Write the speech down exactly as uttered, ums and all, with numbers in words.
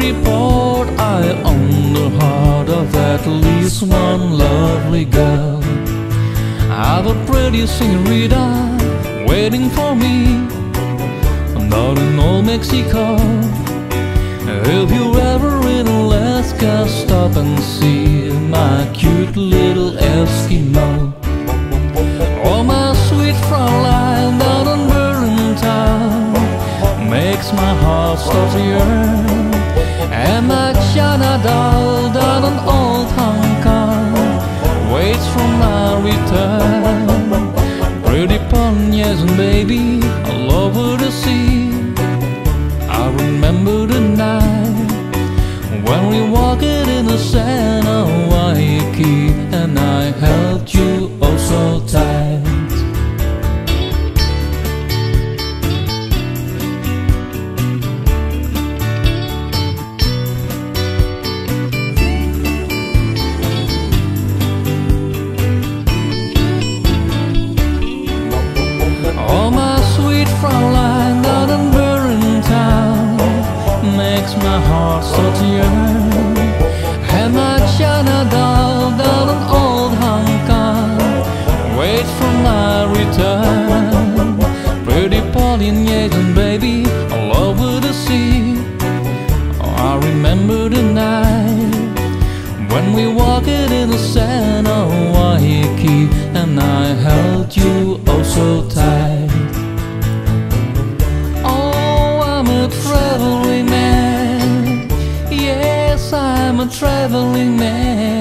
pretty port, I own the heart of at least one lovely girl. I've a pretty senorita waiting for me down in old Mexico. If you're ever in Alaska, stop and see my cute little Eskimo. Oh, my sweet Fraulein down in Berlin town makes my heart start to yearn. And my China doll down in old Hong Kong waits for my return. Pretty Polynesian baby, all over the sea. I remember the night when we walked in the sand of Waikiki, and I held you oh so tight. Oh, my sweet Fraulein down in Berlin town makes my heart start to yearn. And my China doll down in old Hong Kong waits for my return. Pretty Polynesian baby, all over the sea. Oh, I remember the night when we walked in the sand of Waikiki, and I held you oh so tight. Oh, I'm a traveling man. Yes, I'm a traveling man.